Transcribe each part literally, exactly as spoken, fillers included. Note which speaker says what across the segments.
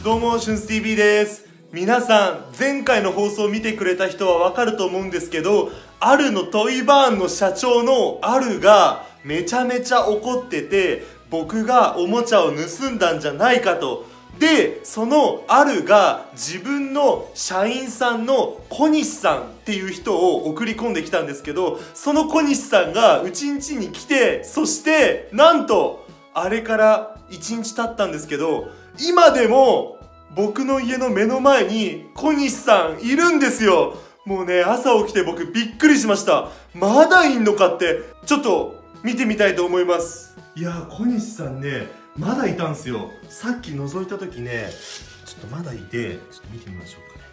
Speaker 1: どうも、シュンス ティーブイ です。皆さん、前回の放送を見てくれた人はわかると思うんですけど、あるのトイバーンの社長のあるがめちゃめちゃ怒ってて、僕がおもちゃを盗んだんじゃないかと。で、そのあるが自分の社員さんの小西さんっていう人を送り込んできたんですけど、その小西さんがうちんちに来て、そしてなんとあれからいちにち経ったんですけど、今でも僕の家の目の前に小西さんいるんですよ。もうね、朝起きて僕びっくりしました。まだいんのかって、ちょっと見てみたいと思います。いやー、小西さんね、まだいたんすよ。さっき覗いた時ね、ちょっとまだいて、ちょっと見てみましょうかね。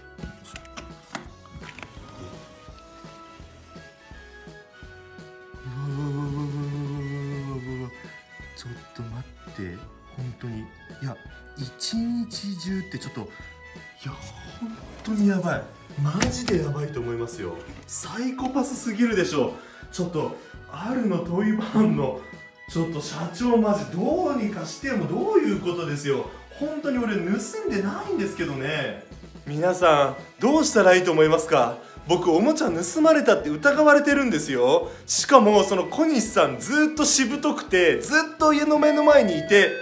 Speaker 1: うわうわうわうわうわうわうわ、ちょっと待って、本当に、いや、一日中ってちょっと、いや、本当にやばい。マジでやばいと思いますよ。サイコパスすぎるでしょ。ちょっと、あるのトイバーンのちょっと社長、マジどうにかしても、どういうことですよ。本当に俺盗んでないんですけどね。皆さんどうしたらいいと思いますか？僕おもちゃ盗まれたって疑われてるんですよ。しかもその小西さんずっとしぶとくて、ずっと家の目の前にいて、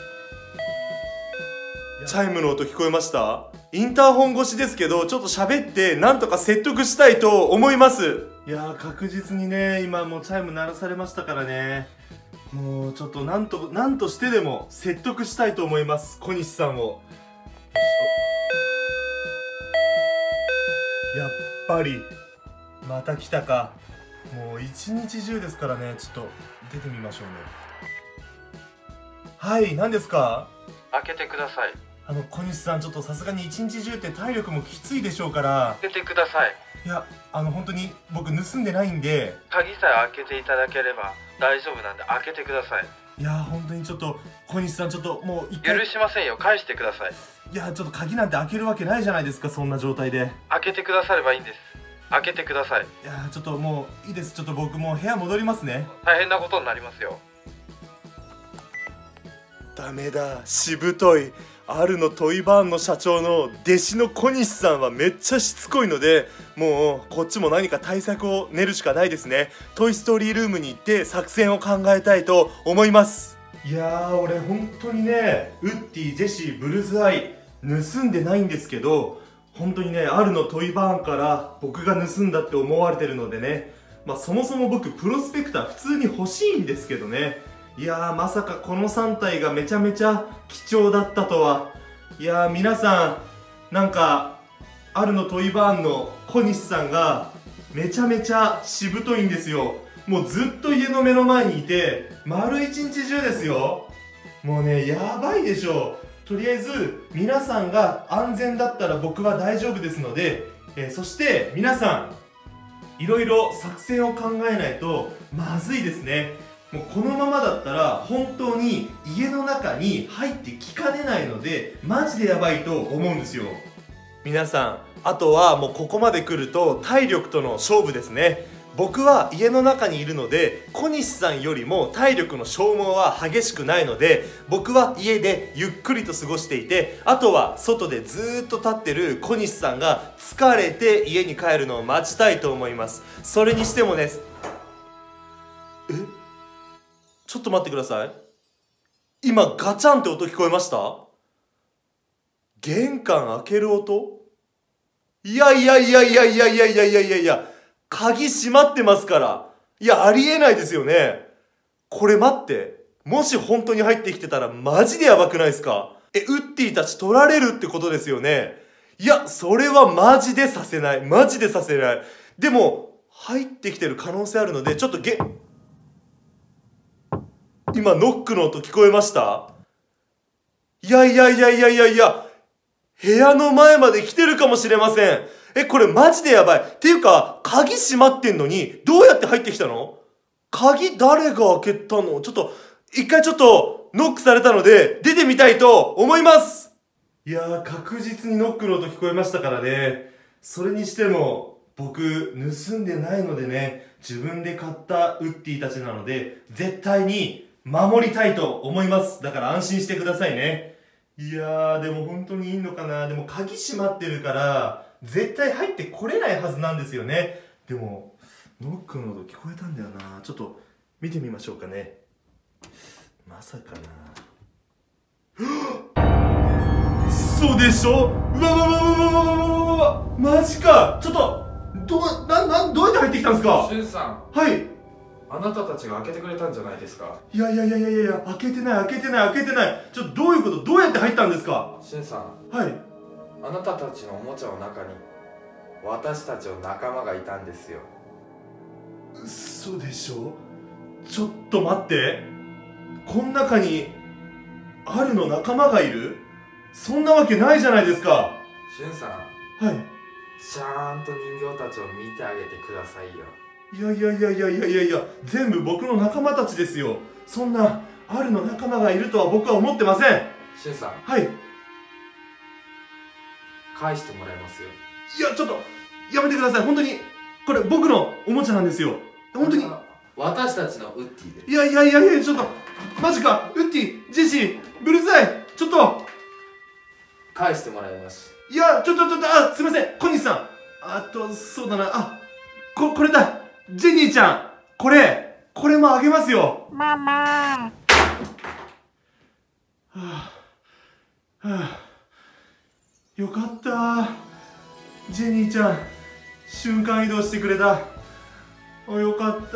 Speaker 1: チャイムの音聞こえました？インターホン越しですけど、ちょっと喋ってなんとか説得したいと思います。いやー、確実にね、今もうチャイム鳴らされましたからね。もうちょっとなんとなんとしてでも説得したいと思います、小西さんを。やっぱりまた来たか。もう一日中ですからね。ちょっと出てみましょうね。はい、何ですか？
Speaker 2: 開けてください。
Speaker 1: あの小西さん、ちょっとさすがに一日中って体力もきついでしょうから。
Speaker 2: 開けてください。
Speaker 1: いや、あの本当に僕盗んでないんで。
Speaker 2: 鍵さえ開けていただければ大丈夫なんで開けてください。
Speaker 1: いやー、本当にちょっと小西さん、ちょっともう一回。
Speaker 2: 許しませんよ。返してください。
Speaker 1: いやー、ちょっと鍵なんて開けるわけないじゃないですか、そんな状態で。
Speaker 2: 開けてくださればいいんです。開けてください。
Speaker 1: いやー、ちょっともういいです。ちょっと僕もう部屋戻りますね。
Speaker 2: 大変なことになりますよ。
Speaker 1: ダメだ、しぶとい。あるのトイバーンの社長の弟子の小西さんはめっちゃしつこいので、もうこっちも何か対策を練るしかないですね。トイストーリールームに行って作戦を考えたいと思います。いやー、俺本当にね、ウッディ、ジェシー、ブルズアイ盗んでないんですけど、本当にね、あるのトイバーンから僕が盗んだって思われてるのでね、まあそもそも僕プロスペクター普通に欲しいんですけどね。いやー、まさかこのさん体がめちゃめちゃ貴重だったとは。いやー、皆さん、なんかあるのトイバーンの小西さんがめちゃめちゃしぶといんですよ。もうずっと家の目の前にいて、丸一日中ですよ。もうね、やばいでしょう。とりあえず皆さんが安全だったら僕は大丈夫ですので、えー、そして皆さんいろいろ作戦を考えないとまずいですね。もうこのままだったら本当に家の中に入ってきかねないので、マジでやばいと思うんですよ。皆さん、あとはもうここまで来ると体力との勝負ですね。僕は家の中にいるので、小西さんよりも体力の消耗は激しくないので、僕は家でゆっくりと過ごしていて、あとは外でずーっと立ってる小西さんが疲れて家に帰るのを待ちたいと思います。それにしてもです。え？ちょっと待ってください。今ガチャンって音聞こえました？玄関開ける音？いやいやいやいやいやいやいやいやいやいや、鍵閉まってますから。いや、ありえないですよね。これ待って。もし本当に入ってきてたらマジでやばくないですか？え、ウッディたち取られるってことですよね。いや、それはマジでさせない。マジでさせない。でも、入ってきてる可能性あるので、ちょっとげ、今ノックの音聞こえました？いやいやいやいやいやいや、部屋の前まで来てるかもしれません。え、これマジでやばい。っていうか、鍵閉まってんのに、どうやって入ってきたの？鍵誰が開けたの？ちょっと、一回ちょっと、ノックされたので、出てみたいと思います。いやー、確実にノックの音聞こえましたからね。それにしても、僕、盗んでないのでね、自分で買ったウッディたちなので、絶対に守りたいと思います。だから安心してくださいね。 いやーでも本当にいいのかな。でも鍵閉まってるから絶対入ってこれないはずなんですよね。でもノックの音聞こえたんだよな。ちょっと見てみましょうかね。まさかな。嘘でしょ。うわうわうわうわうわうわうわ、マジか。ちょっとどうななどうやって入ってきたんですか。
Speaker 3: しゅんさん、
Speaker 1: はい。
Speaker 3: あなたたちが開けてくれたんじゃないですか。
Speaker 1: いやいやいやいやいやいや、開けてない開けてない開けてない。ちょっとどういうこと。どうやって入ったんですか。
Speaker 3: しゅんさん、
Speaker 1: はい。
Speaker 3: あなたたちのおもちゃの中に私たちの仲間がいたんですよ。
Speaker 1: 嘘でしょ。ちょっと待って、こん中にあるの仲間がいる。そんなわけないじゃないですか。
Speaker 3: しゅんさん、
Speaker 1: はい。
Speaker 3: ちゃんと人形たちを見てあげてくださいよ。
Speaker 1: いやいやいやいやいやいやいや、全部僕の仲間たちですよ。そんなあるの仲間がいるとは僕は思ってません。
Speaker 3: しゅんさん、
Speaker 1: はい。
Speaker 3: 返してもらいますよ。
Speaker 1: いやちょっとやめてください。本当にこれ僕のおもちゃなんですよ。本当に。
Speaker 3: 私たちのウッディで。
Speaker 1: いやいやいやいや、ちょっとマジか。ウッディ、ジェシー、ブルースアイ、ちょっと
Speaker 3: 返してもらいます。
Speaker 1: いや、ちょっとちょっと、あ、すいません、小西さん。あと、そうだな、あ、こ、これだ。ジェニーちゃん。これ、これもあげますよ。
Speaker 4: ママ。
Speaker 1: はぁ、はぁ、よかった。ジェニーちゃん、瞬間移動してくれた。お、よかった。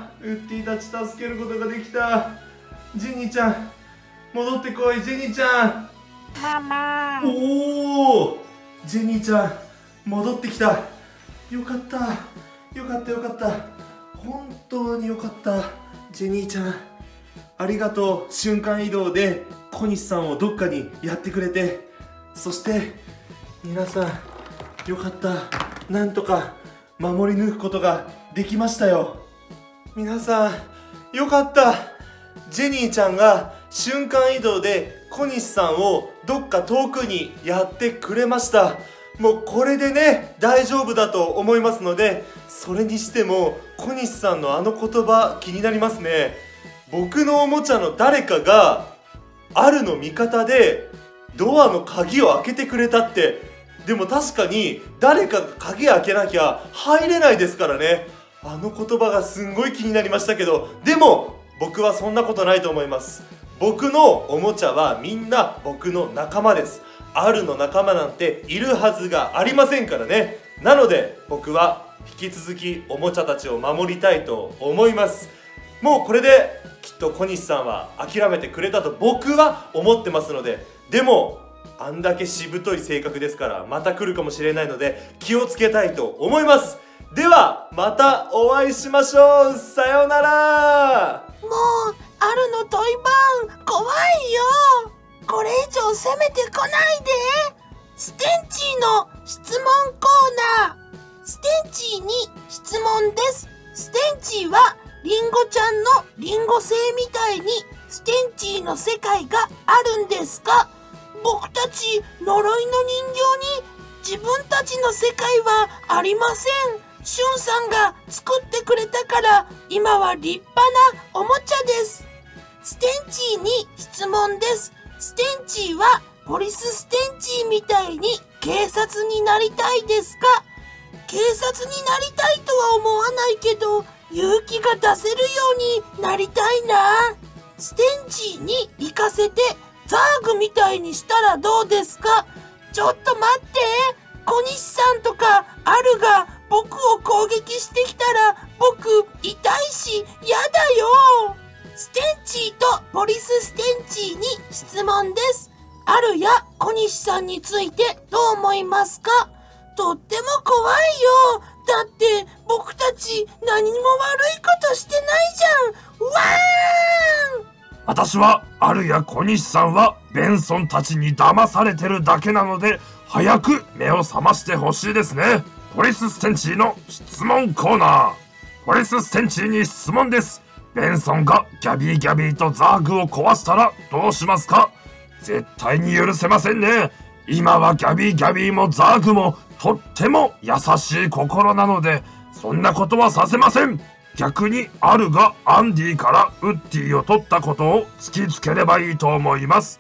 Speaker 1: ウッディたち助けることができた。ジェニーちゃん、戻ってこい、ジェニーちゃん。
Speaker 4: ママ。
Speaker 1: おお、ジェニーちゃん戻ってきた。よかったよかったよかった、本当によかった。ジェニーちゃんありがとう。瞬間移動で小西さんをどっかにやってくれて、そして皆さんよかった、なんとか守り抜くことができましたよ。皆さんよかった。ジェニーちゃんが瞬間移動で小西さんをどっか遠くにやってくれました。もうこれでね大丈夫だと思いますので、それにしても小西さんのあの言葉気になりますね。僕のおもちゃの誰かがあるの味方でドアの鍵を開けてくれたって。でも確かに誰かが鍵開けなきゃ入れないですからね。あの言葉がすんごい気になりましたけど、でも僕はそんなことないと思います。僕のおもちゃはみんな僕の仲間です。あるの仲間なんているはずがありませんからね。なので僕は引き続きおもちゃたちを守りたいと思います。もうこれできっと小西さんは諦めてくれたと僕は思ってますので、でもあんだけしぶとい性格ですからまた来るかもしれないので気をつけたいと思います。ではまたお会いしましょう。さようなら。
Speaker 4: もうあるのトイバーン怖いよ。これ以上攻めてこないで。ステンチーの質問コーナー。ステンチーに質問です。ステンチーはリンゴちゃんのリンゴ星みたいにステンチーの世界があるんですか？僕たち呪いの人形に自分たちの世界はありません。シュンさんが作ってくれたから今は立派なおもちゃです。ステンチーに質問です。ステンチーはポリスステンチーみたいに警察になりたいですか？警察になりたいとは思わないけど勇気が出せるようになりたいな。ステンチーに行かせてザーグみたいにしたらどうですか？ちょっと待って、小西さんとかアルが僕を攻撃してきたら僕痛いし嫌だよ。ステンチーとポリスステンチーに質問です。アルや小西さんについてどう思いますか？とっても怖いよ。だって僕たち何も悪いことしてないじゃん。わーん。
Speaker 5: 私はアルや小西さんはベンソンたちに騙されてるだけなので早く目を覚ましてほしいですね。ポリスステンチーの質問コーナー。ポリスステンチーに質問です。ベンソンがギャビーギャビーとザーグを壊したらどうしますか？絶対に許せませんね。今はギャビーギャビーもザーグもとっても優しい心なのでそんなことはさせません。逆にアルがアンディからウッディを取ったことを突きつければいいと思います。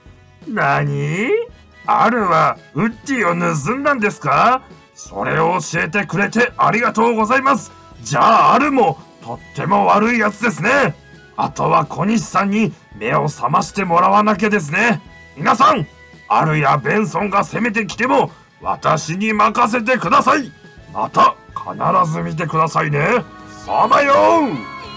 Speaker 5: なに？アルはウッディを盗んだんですか？それを教えてくれてありがとうございます。じゃあアルもとっても悪いやつですね。あとは小西さんに目を覚ましてもらわなきゃですね。皆さん、アルやベンソンが攻めてきても私に任せてください。また必ず見てくださいね。さまよう。